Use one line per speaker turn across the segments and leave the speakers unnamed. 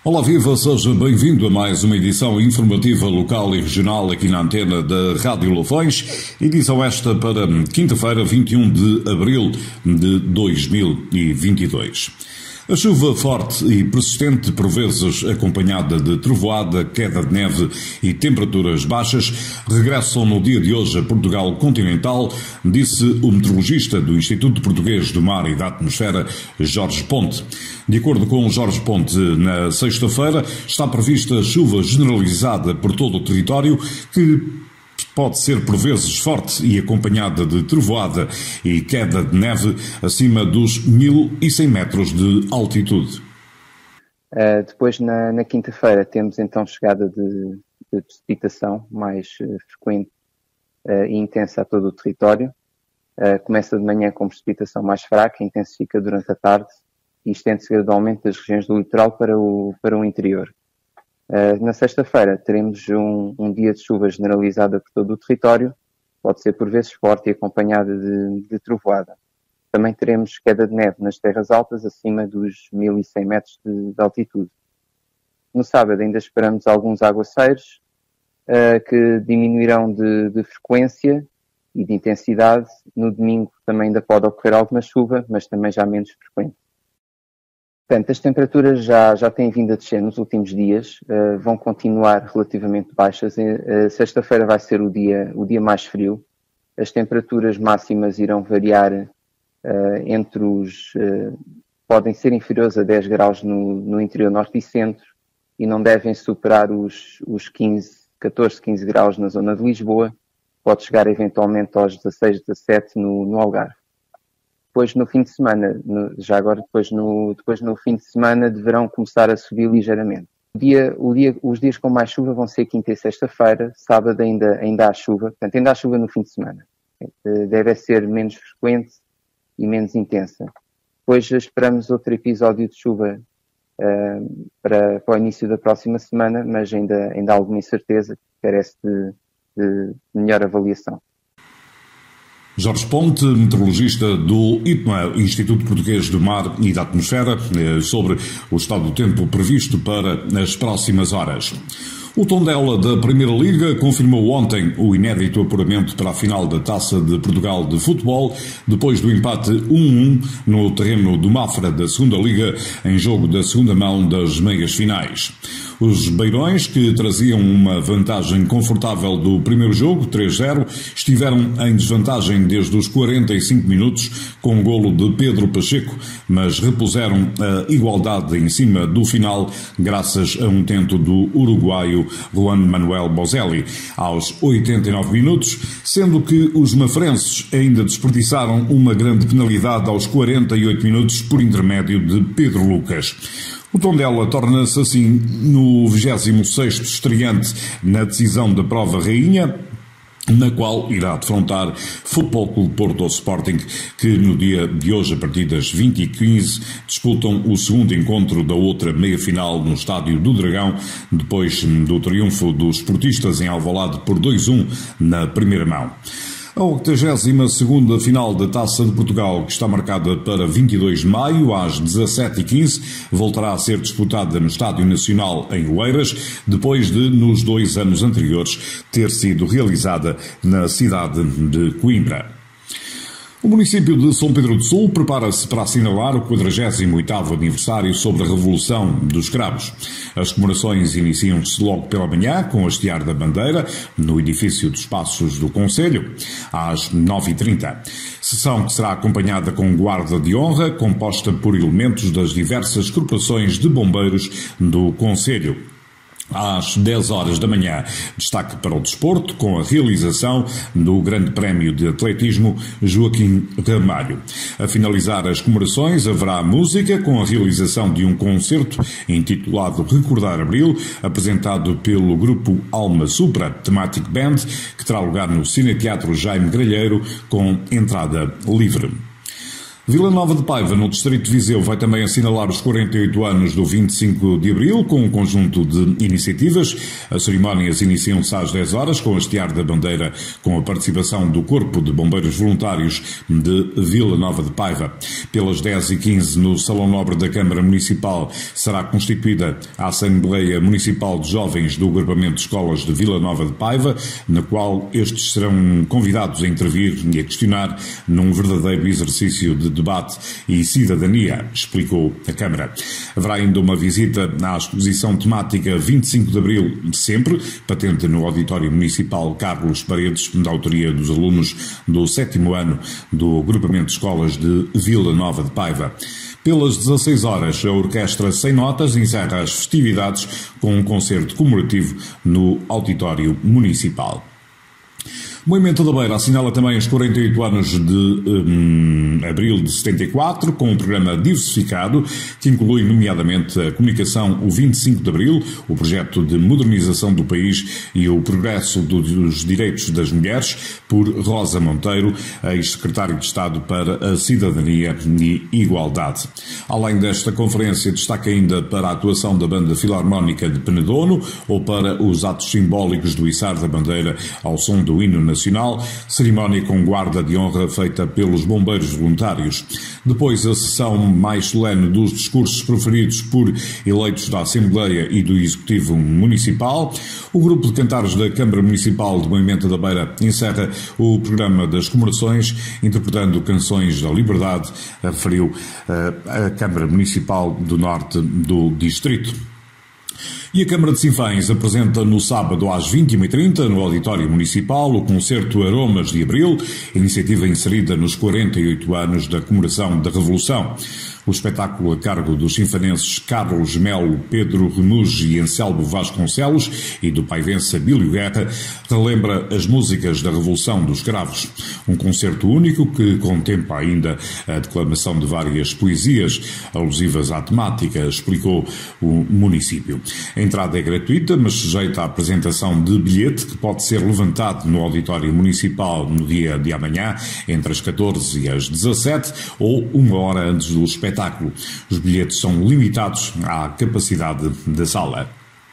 Olá viva, seja bem-vindo a mais uma edição informativa local e regional aqui na antena da Rádio Lafões, edição esta para quinta-feira, 21 de abril de 2022. A chuva forte e persistente, por vezes acompanhada de trovoada, queda de neve e temperaturas baixas, regressam no dia de hoje a Portugal continental, disse o meteorologista do Instituto Português do Mar e da Atmosfera, Jorge Ponte. De acordo com Jorge Ponte, na sexta-feira está prevista chuva generalizada por todo o território, que pode ser por vezes forte e acompanhada de trovoada e queda de neve acima dos 1.100 metros de altitude.
Depois, na quinta-feira, temos então chegada de precipitação mais frequente e intensa a todo o território. Começa de manhã com precipitação mais fraca, intensifica durante a tarde e estende-se gradualmente das regiões do litoral para o interior. Na sexta-feira teremos um dia de chuva generalizada por todo o território, pode ser por vezes forte e acompanhada de trovoada. Também teremos queda de neve nas terras altas, acima dos 1.100 metros de altitude. No sábado ainda esperamos alguns aguaceiros, que diminuirão de frequência e de intensidade. No domingo também ainda pode ocorrer alguma chuva, mas também já menos frequente. Portanto, as temperaturas já têm vindo a descer nos últimos dias, vão continuar relativamente baixas. Sexta-feira vai ser o dia mais frio. As temperaturas máximas irão variar podem ser inferiores a 10 graus no interior norte e centro e não devem superar os 14, 15 graus na zona de Lisboa. Pode chegar eventualmente aos 16, 17 no Algarve. Depois no fim de semana, depois no fim de semana deverão começar a subir ligeiramente. Os dias com mais chuva vão ser quinta e sexta-feira, sábado ainda há chuva, portanto ainda há chuva no fim de semana. Deve ser menos frequente e menos intensa. Depois esperamos outro episódio de chuva para o início da próxima semana, mas ainda há alguma incerteza, que carece de melhor avaliação.
Jorge Ponte, meteorologista do IPMA, Instituto Português do Mar e da Atmosfera, sobre o estado do tempo previsto para as próximas horas. O Tondela da Primeira Liga confirmou ontem o inédito apuramento para a final da Taça de Portugal de Futebol, depois do empate 1-1 no terreno do Mafra da Segunda Liga, em jogo da segunda mão das meias finais. Os beirões, que traziam uma vantagem confortável do primeiro jogo, 3-0, estiveram em desvantagem desde os 45 minutos com o golo de Pedro Pacheco, mas repuseram a igualdade em cima do final graças a um tento do uruguaio Juan Manuel Bozelli aos 89 minutos, sendo que os mafrenses ainda desperdiçaram uma grande penalidade aos 48 minutos por intermédio de Pedro Lucas. O Tondela torna-se assim no 26º estreante na decisão da prova rainha, na qual irá defrontar Futebol Clube Porto ou Sporting, que no dia de hoje, a partir das 20h15, disputam o segundo encontro da outra meia-final no Estádio do Dragão, depois do triunfo dos sportistas em Alvalade por 2-1 na primeira mão. A 82ª final da Taça de Portugal, que está marcada para 22 de maio, às 17h15, voltará a ser disputada no Estádio Nacional em Oeiras, depois de, nos 2 anos anteriores, ter sido realizada na cidade de Coimbra. O município de São Pedro do Sul prepara-se para assinalar o 48º aniversário sobre a Revolução dos Cravos. As comemorações iniciam-se logo pela manhã, com o hastear da bandeira, no edifício dos Passos do Conselho, às 9h30. Sessão que será acompanhada com guarda de honra, composta por elementos das diversas corporações de bombeiros do Conselho. Às 10 horas da manhã, destaque para o desporto, com a realização do Grande Prémio de Atletismo Joaquim Ramalho. A finalizar as comemorações, haverá música, com a realização de um concerto intitulado Recordar Abril, apresentado pelo grupo Alma Supra Thematic Band, que terá lugar no Cineteatro Jaime Gralheiro, com entrada livre. Vila Nova de Paiva, no distrito de Viseu, vai também assinalar os 48 anos do 25 de Abril, com um conjunto de iniciativas. As cerimónias iniciam-se às 10 horas, com a hastear da bandeira, com a participação do Corpo de Bombeiros Voluntários de Vila Nova de Paiva. Pelas 10h15, no Salão Nobre da Câmara Municipal, será constituída a Assembleia Municipal de Jovens do Agrupamento de Escolas de Vila Nova de Paiva, na qual estes serão convidados a intervir e a questionar num verdadeiro exercício de debate e cidadania, explicou a Câmara. Haverá ainda uma visita à exposição temática 25 de Abril de sempre, patente no Auditório Municipal Carlos Paredes, da autoria dos alunos do 7º ano do Agrupamento de Escolas de Vila Nova de Paiva. Pelas 16 horas, a Orquestra Sem Notas encerra as festividades com um concerto comemorativo no Auditório Municipal. O Movimento da Beira assinala também os 48 anos de abril de 74, com um programa diversificado que inclui, nomeadamente, a comunicação O 25 de Abril, o projeto de modernização do país e o progresso dos direitos das mulheres, por Rosa Monteiro, ex-secretário de Estado para a Cidadania e Igualdade. Além desta conferência, destaca ainda para a atuação da Banda Filarmónica de Penedono ou para os atos simbólicos do içar da bandeira ao som do hino nacional, cerimónia com guarda de honra feita pelos bombeiros voluntários. Depois, a sessão mais solene dos discursos proferidos por eleitos da Assembleia e do Executivo Municipal. O grupo de cantares da Câmara Municipal de Moimenta da Beira encerra o programa das comemorações, interpretando canções da liberdade, referiu a Câmara Municipal do Norte do Distrito. E a Câmara de Sinfãs apresenta no sábado às 21h30, no Auditório Municipal, o concerto Aromas de Abril, iniciativa inserida nos 48 anos da comemoração da Revolução. O espetáculo a cargo dos sinfanenses Carlos Melo, Pedro Remuge e Anselmo Vasconcelos e do paivense Abílio Guerra relembra as músicas da Revolução dos Cravos. Um concerto único que contempla ainda a declamação de várias poesias alusivas à temática, explicou o município. A entrada é gratuita, mas sujeita à apresentação de bilhete que pode ser levantado no Auditório Municipal no dia de amanhã, entre as 14 e as 17 ou uma hora antes do espetáculo. Os bilhetes são limitados à capacidade da sala.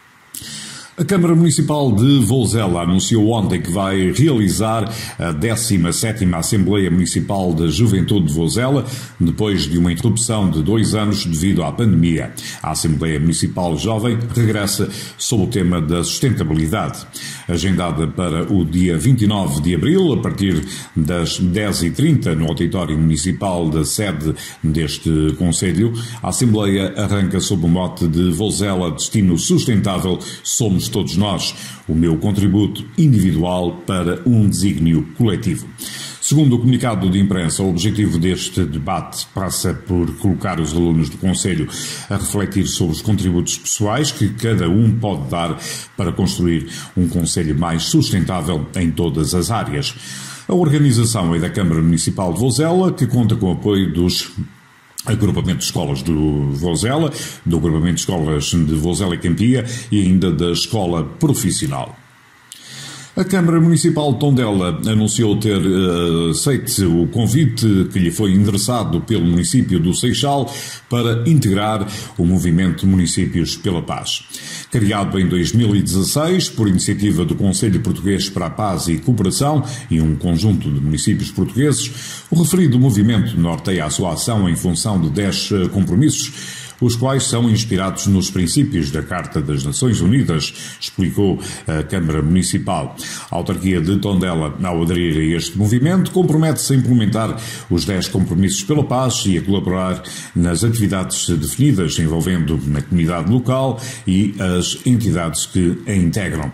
A Câmara Municipal de Vouzela anunciou ontem que vai realizar a 17ª Assembleia Municipal da Juventude de Vouzela, depois de uma interrupção de 2 anos devido à pandemia. A Assembleia Municipal Jovem regressa sob o tema da sustentabilidade. Agendada para o dia 29 de abril, a partir das 10h30, no auditório municipal da sede deste Conselho, a Assembleia arranca sob o mote de Vouzela Destino Sustentável, somos todos nós, o meu contributo individual para um desígnio coletivo. Segundo o comunicado de imprensa, o objetivo deste debate passa por colocar os alunos do Conselho a refletir sobre os contributos pessoais que cada um pode dar para construir um Conselho mais sustentável em todas as áreas. A organização é da Câmara Municipal de Vouzela, que conta com o apoio dos Agrupamento de Escolas do Vouzela, do Agrupamento de Escolas de Vouzela e Campia e ainda da Escola Profissional. A Câmara Municipal de Tondela anunciou ter aceito o convite que lhe foi endereçado pelo município do Seixal para integrar o movimento Municípios pela Paz. Criado em 2016 por iniciativa do Conselho Português para a Paz e Cooperação e um conjunto de municípios portugueses, o referido movimento norteia a sua ação em função de 10 compromissos, os quais são inspirados nos princípios da Carta das Nações Unidas, explicou a Câmara Municipal. A autarquia de Tondela, ao aderir a este movimento, compromete-se a implementar os 10 compromissos pela paz e a colaborar nas atividades definidas envolvendo a comunidade local e as entidades que a integram.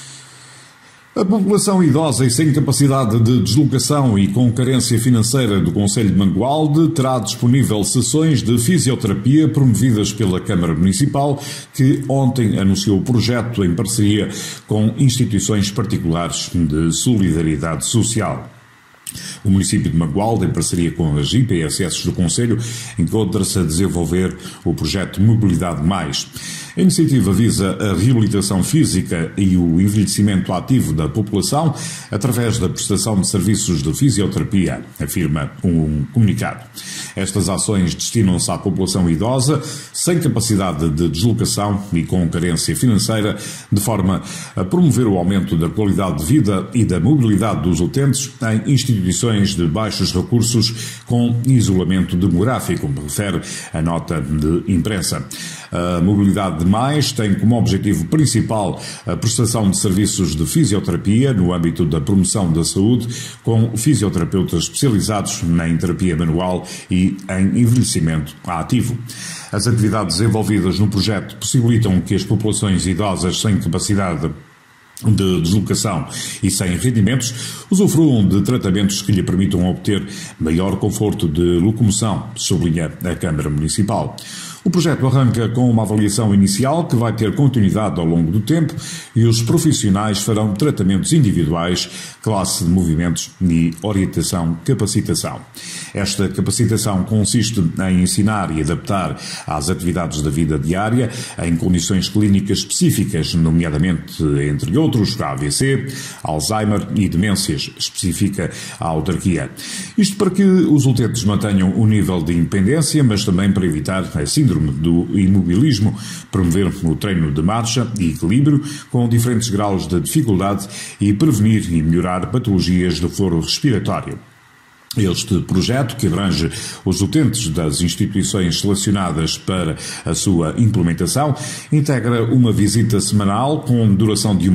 A população idosa e sem capacidade de deslocação e com carência financeira do Concelho de Mangualde terá disponível sessões de fisioterapia promovidas pela Câmara Municipal, que ontem anunciou o projeto em parceria com instituições particulares de solidariedade social. O município de Mangualde, em parceria com as IPSS do Concelho, encontra-se a desenvolver o projeto Mobilidade Mais. A iniciativa visa a reabilitação física e o envelhecimento ativo da população através da prestação de serviços de fisioterapia, afirma um comunicado. Estas ações destinam-se à população idosa sem capacidade de deslocação e com carência financeira, de forma a promover o aumento da qualidade de vida e da mobilidade dos utentes em instituições de baixos recursos com isolamento demográfico, refere a nota de imprensa. A Mobilidade de Mais tem como objetivo principal a prestação de serviços de fisioterapia no âmbito da promoção da saúde, com fisioterapeutas especializados em terapia manual e em envelhecimento ativo. As atividades envolvidas no projeto possibilitam que as populações idosas sem capacidade de deslocação e sem rendimentos usufruam de tratamentos que lhe permitam obter maior conforto de locomoção, sublinha a Câmara Municipal. O projeto arranca com uma avaliação inicial que vai ter continuidade ao longo do tempo e os profissionais farão tratamentos individuais, classe de movimentos e orientação-capacitação. Esta capacitação consiste em ensinar e adaptar às atividades da vida diária em condições clínicas específicas, nomeadamente, entre outros, AVC, Alzheimer e demências, especifica a autarquia. Isto para que os utentes mantenham o nível de independência, mas também para evitar a síndrome do imobilismo, promover o treino de marcha e equilíbrio com diferentes graus de dificuldade e prevenir e melhorar patologias do foro respiratório. Este projeto, que abrange os utentes das instituições selecionadas para a sua implementação, integra uma visita semanal com duração de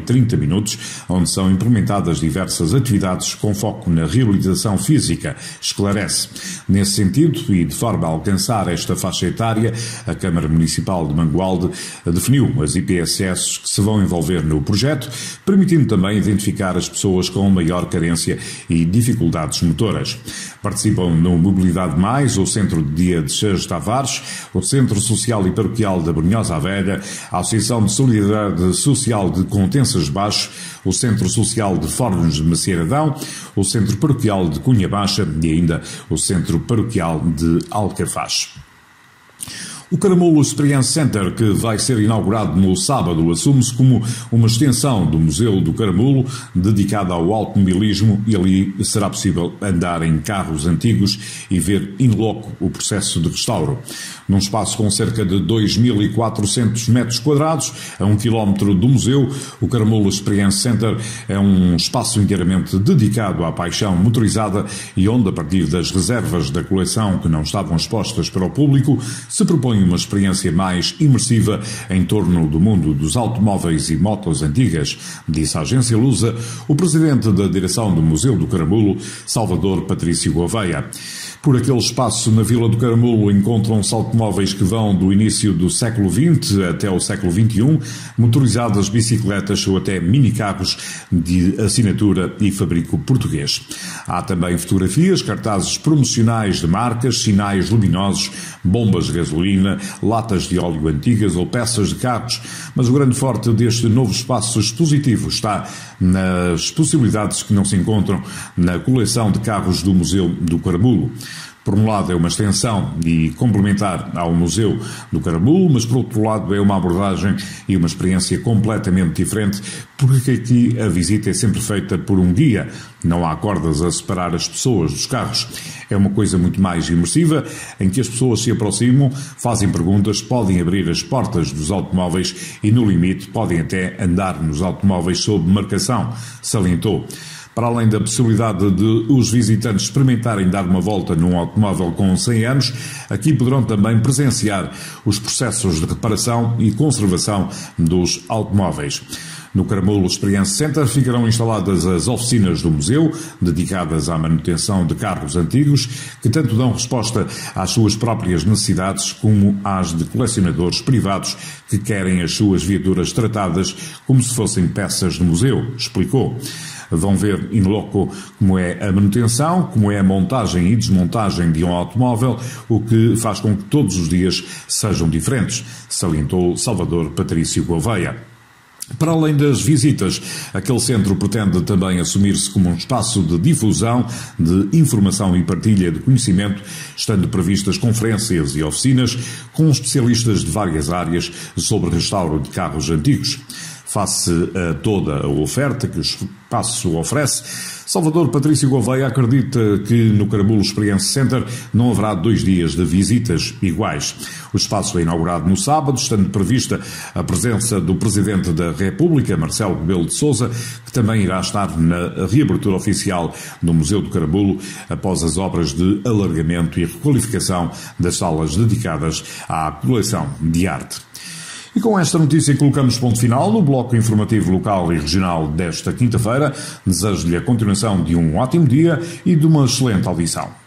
1h30, onde são implementadas diversas atividades com foco na reabilitação física, esclarece. Nesse sentido, e de forma a alcançar esta faixa etária, a Câmara Municipal de Mangualde definiu as IPSS que se vão envolver no projeto, permitindo também identificar as pessoas com maior carência e dificuldades motoras. Participam no Mobilidade Mais, o Centro de Dia de Seixas Tavares, o Centro Social e Paroquial da Brunhosa à Velha, a Associação de Solidariedade Social de Contensas Baixo, o Centro Social de Fornos de Maceiradão, o Centro Paroquial de Cunha Baixa e ainda o Centro Paroquial de Alcafaz. O Caramulo Experience Center, que vai ser inaugurado no sábado, assume-se como uma extensão do Museu do Caramulo, dedicada ao automobilismo, e ali será possível andar em carros antigos e ver in loco o processo de restauro. Num espaço com cerca de 2.400 metros quadrados, a 1 quilómetro do museu, o Caramulo Experience Center é um espaço inteiramente dedicado à paixão motorizada e onde, a partir das reservas da coleção que não estavam expostas para o público, se propõe uma experiência mais imersiva em torno do mundo dos automóveis e motos antigas, disse à agência Lusa o presidente da direção do Museu do Caramulo, Salvador Patrício Gouveia. Por aquele espaço na Vila do Caramulo encontram-se automóveis que vão do início do século XX até o século XXI, motorizadas, bicicletas ou até minicarros de assinatura e fabrico português. Há também fotografias, cartazes promocionais de marcas, sinais luminosos, bombas de gasolina, latas de óleo antigas ou peças de carros, mas o grande forte deste novo espaço expositivo está nas possibilidades que não se encontram na coleção de carros do Museu do Caramulo. Por um lado é uma extensão e complementar ao Museu do Caramulo, mas por outro lado é uma abordagem e uma experiência completamente diferente, porque aqui a visita é sempre feita por um guia, não há cordas a separar as pessoas dos carros. É uma coisa muito mais imersiva, em que as pessoas se aproximam, fazem perguntas, podem abrir as portas dos automóveis e, no limite, podem até andar nos automóveis sob marcação, salientou. Para além da possibilidade de os visitantes experimentarem dar uma volta num automóvel com 100 anos, aqui poderão também presenciar os processos de reparação e conservação dos automóveis. No Caramulo Experience Center ficarão instaladas as oficinas do museu, dedicadas à manutenção de carros antigos, que tanto dão resposta às suas próprias necessidades como às de colecionadores privados que querem as suas viaturas tratadas como se fossem peças de museu, explicou. Vão ver in loco como é a manutenção, como é a montagem e desmontagem de um automóvel, o que faz com que todos os dias sejam diferentes, salientou Salvador Patrício Gouveia. Para além das visitas, aquele centro pretende também assumir-se como um espaço de difusão de informação e partilha de conhecimento, estando previstas conferências e oficinas com especialistas de várias áreas sobre restauro de carros antigos. Face a toda a oferta que o espaço oferece, Salvador Patrício Gouveia acredita que no Caramulo Experience Center não haverá 2 dias de visitas iguais. O espaço é inaugurado no sábado, estando prevista a presença do Presidente da República, Marcelo Rebelo de Sousa, que também irá estar na reabertura oficial do Museu do Caramulo após as obras de alargamento e requalificação das salas dedicadas à coleção de arte. E com esta notícia colocamos ponto final no bloco informativo local e regional desta quinta-feira. Desejo-lhe a continuação de um ótimo dia e de uma excelente audição.